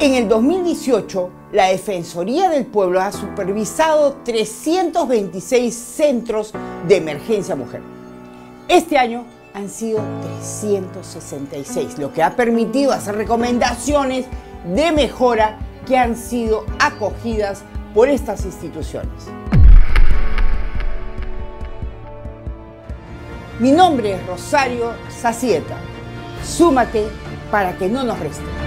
En el 2018, la Defensoría del Pueblo ha supervisado 326 centros de emergencia mujer. Este año han sido 366, lo que ha permitido hacer recomendaciones de mejora que han sido acogidas por estas instituciones. Mi nombre es Rosario Zacieta. Súmate para que no nos resten.